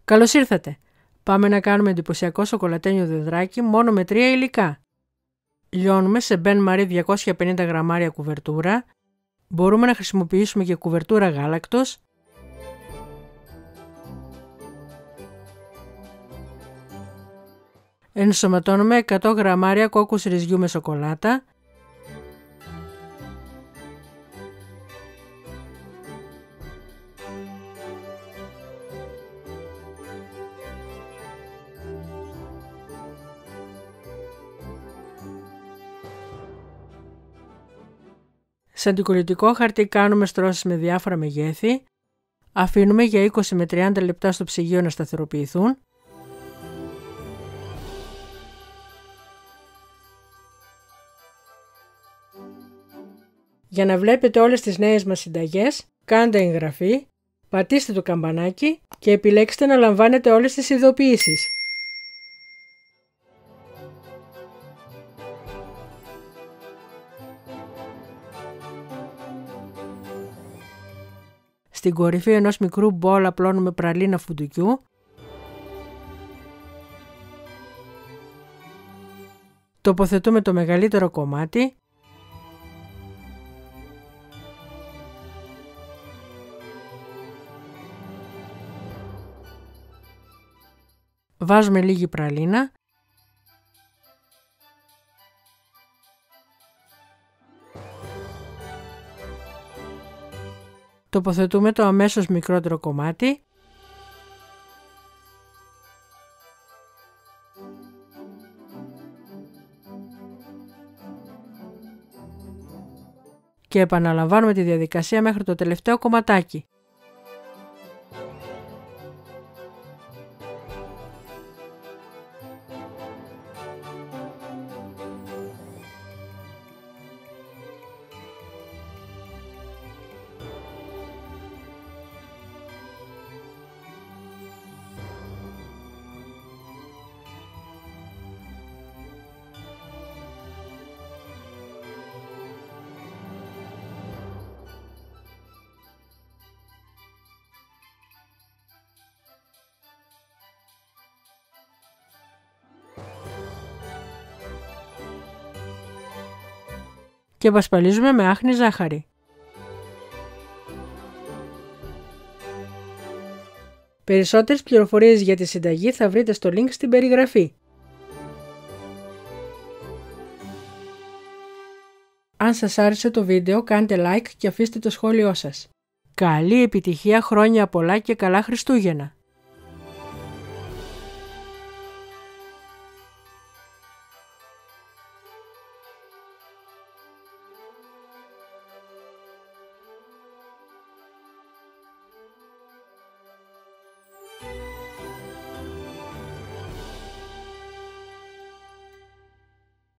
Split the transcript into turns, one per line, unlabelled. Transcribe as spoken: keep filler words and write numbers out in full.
Καλώς ήρθατε! Πάμε να κάνουμε εντυπωσιακό σοκολατένιο δεντράκι μόνο με τρία υλικά. Λιώνουμε σε Μπεν Μαρί διακόσια πενήντα γραμμάρια κουβερτούρα. Μπορούμε να χρησιμοποιήσουμε και κουβερτούρα γάλακτος. Ενσωματώνουμε εκατό γραμμάρια κόκκους ρυζιού με σοκολάτα. Σε αντικολλητικό χαρτί κάνουμε στρώσεις με διάφορα μεγέθη. Αφήνουμε για είκοσι με τριάντα λεπτά στο ψυγείο να σταθεροποιηθούν. Για να βλέπετε όλες τις νέες μας συνταγές, κάντε εγγραφή, πατήστε το καμπανάκι και επιλέξτε να λαμβάνετε όλες τις ειδοποιήσεις. Στην κορυφή ενός μικρού μπολ απλώνουμε πραλίνα φουντουκιού. Τοποθετούμε το μεγαλύτερο κομμάτι. Βάζουμε λίγη πραλίνα. Τοποθετούμε το αμέσως μικρότερο κομμάτι. Και επαναλαμβάνουμε τη διαδικασία μέχρι το τελευταίο κομματάκι. Και πασπαλίζουμε με άχνη ζάχαρη. Περισσότερες πληροφορίες για τη συνταγή θα βρείτε στο link στην περιγραφή. Αν σας άρεσε το βίντεο, κάντε like και αφήστε το σχόλιο σας. Καλή επιτυχία, χρόνια πολλά και καλά Χριστούγεννα!